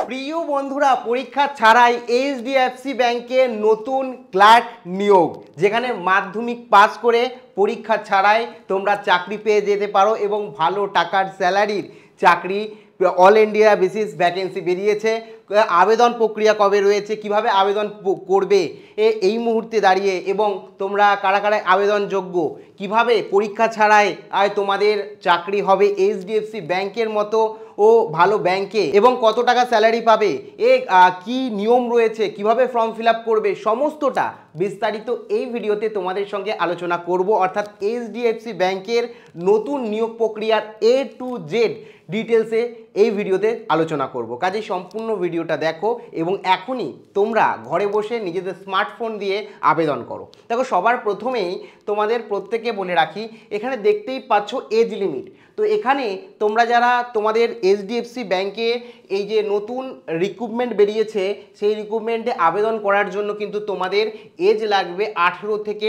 প্রিয় বন্ধুরা, পরীক্ষা ছাড়াই এইচডিএফসি ব্যাংকের নতুন ক্লার্ক নিয়োগ, যেখানে মাধ্যমিক পাস করে পরীক্ষা ছাড়াই তোমরা চাকরি পেয়ে যেতে পারো এবং ভালো টাকার স্যালারির চাকরি অল ইন্ডিয়া বেসিস ভ্যাকেন্সি বেরিয়েছে। আবেদন প্রক্রিয়া কবে রয়েছে, কিভাবে আবেদন করবে এই মুহূর্তে দাঁড়িয়ে, এবং তোমরা কারা কারা আবেদনযোগ্য, কিভাবে পরীক্ষা ছাড়াই তোমাদের চাকরি হবে এইচডিএফসি ব্যাংকের মতো ও ভালো ব্যাংকে, এবং কত টাকা স্যালারি পাবে, কি নিয়ম রয়েছে, কিভাবে ফর্ম ফিল আপ করবে, সমস্তটা বিস্তারিত এই ভিডিওতে তোমাদের সঙ্গে আলোচনা করব। অর্থাৎ এইচডিএফসি ব্যাংকের নতুন নিয়োগ প্রক্রিয়ার A to Z ডিটেলসে এই ভিডিওতে আলোচনা করব। কাজে সম্পূর্ণ ভিডিওটা দেখো এবং এখনই তোমরা ঘরে বসে নিজেদের স্মার্টফোন দিয়ে আবেদন করো। দেখো, সবার প্রথমেই তোমাদের প্রত্যেকে বলে রাখি, এখানে দেখতেই পাচ্ছ এজ লিমিট। তো এখানে তোমরা যারা তোমাদের এইচডিএফসি ব্যাংকে এই যে নতুন রিক্রুটমেন্ট বেরিয়েছে, সেই রিক্রুটমেন্টে আবেদন করার জন্য কিন্তু তোমাদের এজ লাগবে 18 থেকে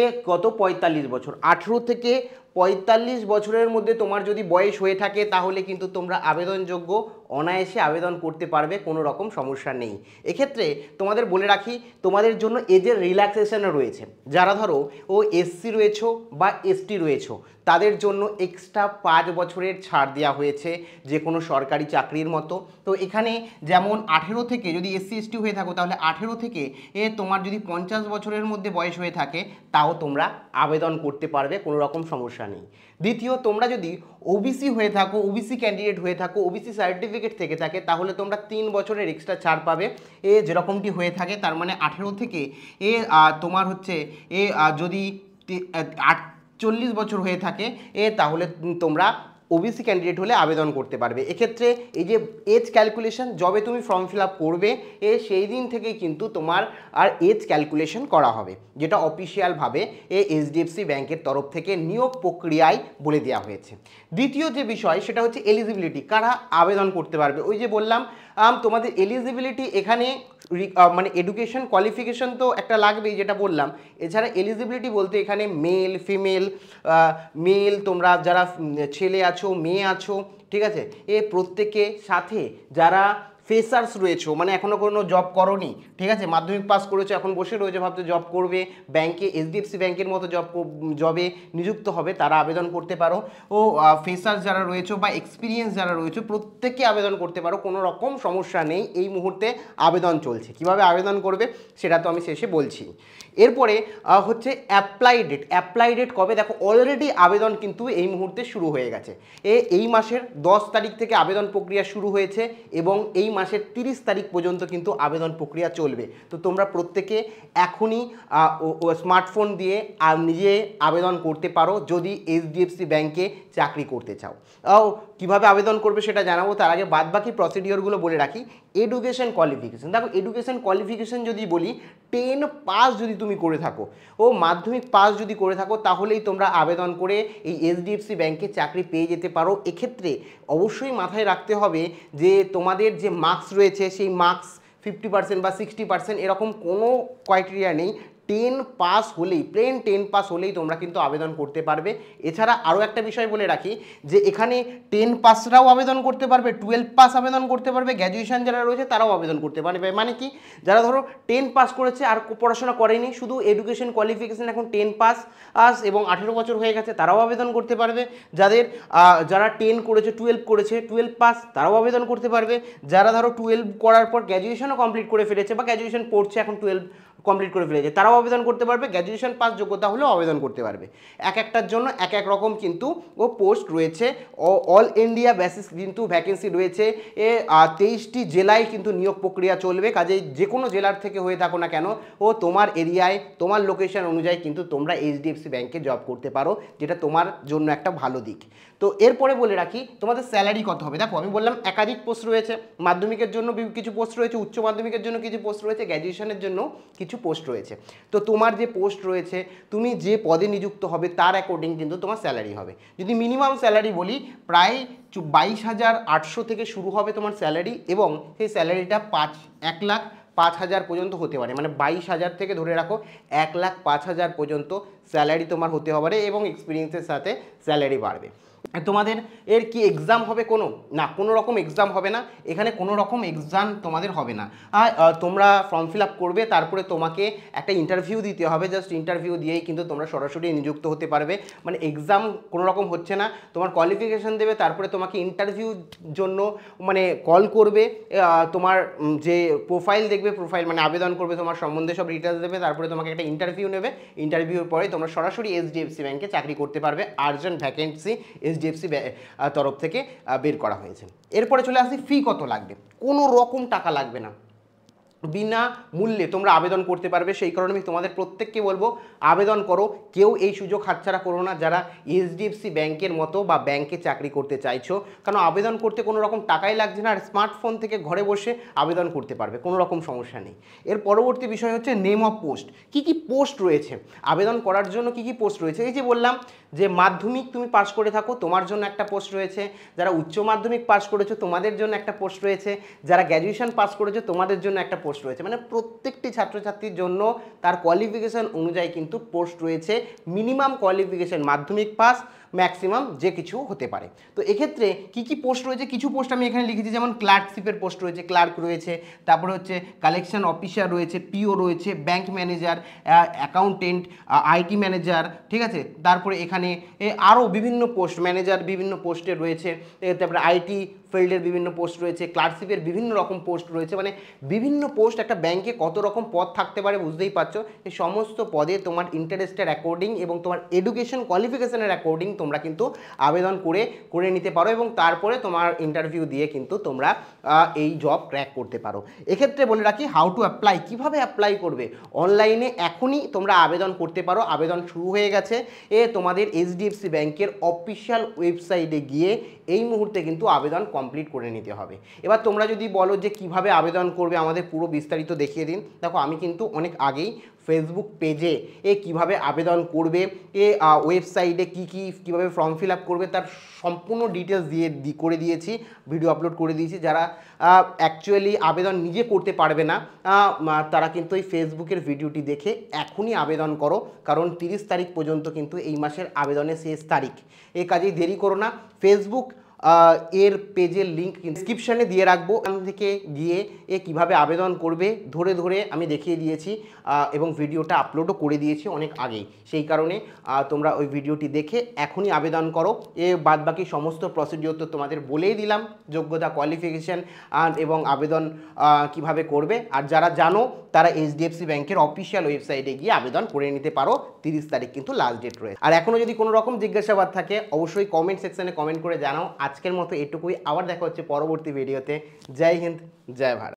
45 বছর। 18 থেকে 45 বছরের মধ্যে তোমার যদি বয়স হয়ে থাকে তাহলে কিন্তু তোমরা আবেদনযোগ্য, অনায়াসে আবেদন করতে পারবে, কোনো রকম সমস্যা নেই। এক্ষেত্রে তোমাদের বলে রাখি, তোমাদের জন্য এজের রিল্যাক্সেশনও রয়েছে। যারা ধরো এসসি রয়েছো বা এসটি রয়েছো, তাদের জন্য এক্সট্রা 5 বছরের ছাড় দেওয়া হয়েছে, যে কোনো সরকারি চাকরির মতো। তো এখানে যেমন 18 থেকে, যদি এসসি এসটি হয়ে থাকো তাহলে 18 থেকে তোমার যদি 50 বছরের মধ্যে বয়স হয়ে থাকে তাও তোমরা আবেদন করতে পারবে, কোনো রকম সমস্যা নেই। দ্বিতীয়, তোমরা যদি ওবিসি হয়ে থাকো, ওবিসি ক্যান্ডিডেট হয়ে থাকো, ওবিসি সার্টিফিকেট থেকে থাকে, তাহলে তোমরা 3 বছরের এক্সট্রা ছাড় পাবে যেরকমটি হয়ে থাকে। তার মানে 18 থেকে তোমার হচ্ছে যদি 48 বছর হয়ে থাকে তাহলে তোমরা ওবিসি ক্যান্ডিডেট হলে আবেদন করতে পারবে। এক্ষেত্রে এই যে এজ ক্যালকুলেশন, যবে তুমি ফর্ম ফিল আপ করবে সেই দিন থেকেই কিন্তু তোমার আর এজ ক্যালকুলেশন করা হবে, যেটা অফিসিয়ালভাবে এইচডিএফসি ব্যাংকের তরফ থেকে নিয়োগ প্রক্রিয়ায় বলে দেওয়া হয়েছে। দ্বিতীয় যে বিষয় সেটা হচ্ছে এলিজিবিলিটি, কারা আবেদন করতে পারবে। ওই যে বললাম তোমাদের এলিজিবিলিটি এখানে মানে এডুকেশন কোয়ালিফিকেশন তো একটা লাগবেই, যেটা বললাম। এছাড়া এলিজিবিলিটি বলতে এখানে মেল, ফিমেল, মেল তোমরা যারা ছেলে আছো, মেয়ে আছো, ঠিক আছে, প্রত্যেকে, সাথে যারা ফ্রেশার্স রয়েছো, মানে এখনও কোনো জব করোনি, ঠিক আছে, মাধ্যমিক পাস করেছো, এখন বসে রয়েছে, ভাবছো জব করবে, ব্যাংকে এইচডিএফসি ব্যাংকের মতো জবে নিযুক্ত হবে, তারা আবেদন করতে পারো। ফ্রেশার্স যারা রয়েছো বা এক্সপিরিয়েন্স যারা রয়েছে, প্রত্যেকে আবেদন করতে পারো, কোনো রকম সমস্যা নেই। এই মুহূর্তে আবেদন চলছে, কিভাবে আবেদন করবে সেটা তো আমি শেষে বলছি। এরপরে হচ্ছে অ্যাপ্লাই ডেট। অ্যাপ্লাই ডেট কবে, দেখো অলরেডি আবেদন কিন্তু এই মুহূর্তে শুরু হয়ে গেছে। এই মাসের 10 তারিখ থেকে আবেদন প্রক্রিয়া শুরু হয়েছে এবং এই মাসের 30 তারিখ পর্যন্ত কিন্তু আবেদন প্রক্রিয়া চলবে। তো তোমরা প্রত্যেকে এখনই স্মার্টফোন দিয়ে নিজে আবেদন করতে পারো যদি এইচডিএফসি ব্যাংকে চাকরি করতে চাও। কিভাবে আবেদন করবে সেটা জানাবো, তার আগে বাদবাকি প্রসিডিওরগুলো বলে রাখি। এডুকেশন কোয়ালিফিকেশন, দেখো এডুকেশন কোয়ালিফিকেশন যদি বলি, 10 পাস যদি তুমি করে থাকো, মাধ্যমিক পাস যদি করে থাকো, তাহলেই তোমরা আবেদন করে এই এইচডিএফসি ব্যাংকে চাকরি পেয়ে যেতে পারো। এক্ষেত্রে অবশ্যই মাথায় রাখতে হবে যে তোমাদের যে মার্কস রয়েছে, সেই মার্কস 50% বা 60% এরকম কোনো ক্রাইটেরিয়া নেই। 10 পাস হলেই, প্লেন 10 পাস হলেই তোমরা কিন্তু আবেদন করতে পারবে। এছাড়া আরও একটা বিষয় বলে রাখি, যে এখানে 10 পাসরাও আবেদন করতে পারবে, 12 পাস আবেদন করতে পারবে, গ্র্যাজুয়েশন যারা রয়েছে তারাও আবেদন করতে পারবে। মানে কি, যারা ধরো 10 পাস করেছে আর পড়াশোনা করেনি, শুধু এডুকেশন কোয়ালিফিকেশন এখন 10 পাস এবং 18 বছর হয়ে গেছে, তারাও আবেদন করতে পারবে। যারা 10 করেছে, 12 করেছে, 12 পাস, তারাও আবেদন করতে পারবে। যারা ধরো 12 করার পর গ্র্যাজুয়েশনও কমপ্লিট করে ফেলেছে বা গ্র্যাজুয়েশন পড়ছে, এখন 12 কমপ্লিট করে ফেলেছে, তারাও আবেদন করতে পারবে। গ্র্যাজুয়েশন পাস যোগ্যতা হলেও আবেদন করতে পারবে। এক একটার জন্য এক এক রকম কিন্তু পোস্ট রয়েছে। অল ইন্ডিয়া বেসিস কিন্তু ভ্যাকেন্সি রয়েছে। 23টি জেলায় কিন্তু নিয়োগ প্রক্রিয়া চলবে। কাজেই যে কোনো জেলার থেকে হয়ে থাকো না কেন, তোমার এরিয়ায়, তোমার লোকেশন অনুযায়ী কিন্তু তোমরা এইচডিএফসি ব্যাংকে জব করতে পারো, যেটা তোমার জন্য একটা ভালো দিক। তো এরপরে বলে রাখি তোমাদের স্যালারি কত হবে। দেখো, আমি বললাম একাধিক পোস্ট রয়েছে, মাধ্যমিকের জন্য কিছু পোস্ট রয়েছে, উচ্চ মাধ্যমিকের জন্য কিছু পোস্ট রয়েছে, গ্র্যাজুয়েশনের জন্য কিছু পোস্ট রয়েছে। তো তোমার যে পোস্ট রয়েছে, তুমি যে পদে নিযুক্ত হবে তার অ্যাকর্ডিং কিন্তু তোমার স্যালারি হবে। যদি মিনিমাম স্যালারি বলি, প্রায় 22,800 থেকে শুরু হবে তোমার স্যালারি, এবং সেই স্যালারিটা 1,05,000 পর্যন্ত হতে পারে। মানে 22,000 থেকে ধরে রাখো 1,05,000 পর্যন্ত স্যালারি তোমার হতে পারে, এবং এক্সপিরিয়েন্সের সাথে স্যালারি বাড়বে। তোমাদের এর কি এক্সাম হবে কোনো না, কোনো রকম এক্সাম হবে না এখানে, কোনো রকম এক্সাম তোমাদের হবে না। তোমরা ফর্ম ফিল আপ করবে, তারপরে তোমাকে একটা ইন্টারভিউ দিতে হবে, জাস্ট ইন্টারভিউ দিয়েই কিন্তু তোমরা সরাসরি নিযুক্ত হতে পারবে। মানে এক্সাম কোনো রকম হচ্ছে না, তোমার কোয়ালিফিকেশান দেবে, তারপরে তোমাকে ইন্টারভিউর জন্য মানে কল করবে, তোমার যে প্রোফাইল দেখবে, প্রোফাইল মানে আবেদন করবে, তোমার সম্বন্ধে সব ডিটেলস দেবে, তারপরে তোমাকে একটা ইন্টারভিউ নেবে, ইন্টারভিউর পরে তোমরা সরাসরি এইচডিএফসি ব্যাংকে চাকরি করতে পারবে। আর্জেন্ট ভ্যাকেন্সি এইচডিএফসি তরফ থেকে বের করা হয়েছে। এরপরে চলে আসি ফি কত লাগবে। কোনো রকম টাকা লাগবে না, বিনা মূল্যে তোমরা আবেদন করতে পারবে। সেই কারণে আমি তোমাদের প্রত্যেককে বলবো আবেদন করো, কেউ এই সুযোগ হাতছাড়া করো না যারা এইচডিএফসি ব্যাংকের মতো বা ব্যাংকে চাকরি করতে চাইছো, কারণ আবেদন করতে কোনো রকম টাকাই লাগছে না, আর স্মার্টফোন থেকে ঘরে বসে আবেদন করতে পারবে, কোনো রকম সমস্যা নেই। এর পরবর্তী বিষয় হচ্ছে নেম অফ পোস্ট। কি কি পোস্ট রয়েছে আবেদন করার জন্য, কি কি পোস্ট রয়েছে? এই যে বললাম যে মাধ্যমিক তুমি পাস করে থাকো তোমার জন্য একটা পোস্ট রয়েছে, যারা উচ্চ মাধ্যমিক পাস করেছো তোমাদের জন্য একটা পোস্ট রয়েছে, যারা গ্র্যাজুয়েশন পাস করেছো তোমাদের জন্য একটা পোস্ট রয়েছে। মানে প্রত্যেকটি ছাত্রছাত্রীর জন্য তার কোয়ালিফিকেশান অনুযায়ী কিন্তু পোস্ট রয়েছে। মিনিমাম কোয়ালিফিকেশান মাধ্যমিক পাস, ম্যাক্সিমাম যে কিছু হতে পারে। তো এক্ষেত্রে কি কি পোস্ট রয়েছে, কিছু পোস্ট আমি এখানে লিখেছি, যেমন ক্লার্কশিপের পোস্ট রয়েছে, ক্লার্ক রয়েছে, তারপরে হচ্ছে কালেকশন অফিসার রয়েছে, পিও রয়েছে, bank manager, accountant, IT manager, ঠিক আছে। তারপরে এখানে আরও বিভিন্ন পোস্ট, ম্যানেজার বিভিন্ন পোস্টে রয়েছে, তারপরে আইটি ফিল্ডের বিভিন্ন পোস্ট রয়েছে, ক্লার্কশিপের বিভিন্ন রকম পোস্ট রয়েছে। মানে বিভিন্ন পোস্ট, একটা ব্যাংকে কত রকম পদ থাকতে পারে বুঝতেই পারছো। এই সমস্ত পদে তোমার ইন্টারেস্টের অ্যাকর্ডিং এবং তোমার এডুকেশন কোয়ালিফিকেশনের অ্যাকর্ডিং তোমরা কিন্তু আবেদন করে নিতে পারো, এবং তারপরে তোমার ইন্টারভিউ দিয়ে কিন্তু তোমরা এই জব ক্র্যাক করতে পারো। এক্ষেত্রে বলে রাখি হাউ টু অ্যাপ্লাই, কীভাবে অ্যাপ্লাই করবে। অনলাইনে এখনই তোমরা আবেদন করতে পারো, আবেদন শুরু হয়ে গেছে। তোমাদের এইচডিএফসি ব্যাংকের অফিসিয়াল ওয়েবসাইটে গিয়ে এই মুহূর্তে কিন্তু আবেদন কমপ্লিট করে নিতে হবে। এবার তোমরা যদি বলো যে কিভাবে আবেদন করবে আমাদের পুরো বিস্তারিত দেখিয়ে দিন, দেখো আমি কিন্তু অনেক আগেই ফেসবুক পেজে কিভাবে আবেদন করবে, ওয়েবসাইটে কীভাবে ফর্ম ফিল আপ করবে তার সম্পূর্ণ ডিটেলস করে দিয়েছি, ভিডিও আপলোড করে দিয়েছি। যারা অ্যাকচুয়ালি আবেদন নিজে করতে পারবে না তারা কিন্তু এই ফেসবুকের ভিডিওটি দেখে এখনই আবেদন করো, কারণ 30 তারিখ পর্যন্ত কিন্তু এই মাসের আবেদনের শেষ তারিখ। এই কাজেই দেরি করো না। ফেসবুক এর পেজের লিঙ্ক ডিসক্রিপশানে দিয়ে রাখবো, এখান থেকে গিয়ে কিভাবে আবেদন করবে ধরে ধরে আমি দেখিয়ে দিয়েছি, এবং ভিডিওটা আপলোডও করে দিয়েছি অনেক আগেই। সেই কারণে তোমরা ওই ভিডিওটি দেখে এখনই আবেদন করো। বাদবাকি সমস্ত প্রসিডিওর তো তোমাদের বলেই দিলাম, যোগ্যতা, কোয়ালিফিকেশান এবং আবেদন কিভাবে করবে। আর যারা জানো তারা এইচডিএফসি ব্যাংকের অফিসিয়াল ওয়েবসাইটে গিয়ে আবেদন করে নিতে পারো। 30 তারিখ কিন্তু লাস্ট ডেট রয়েছে। আর এখনও যদি কোনো রকম জিজ্ঞাসাবাদ থাকে অবশ্যই কমেন্ট সেকশনে কমেন্ট করে জানাও। আজকের মতো এটুকুই, আবার দেখা হচ্ছে পরবর্তী ভিডিওতে। জয় হিন্দ, জয় ভারত।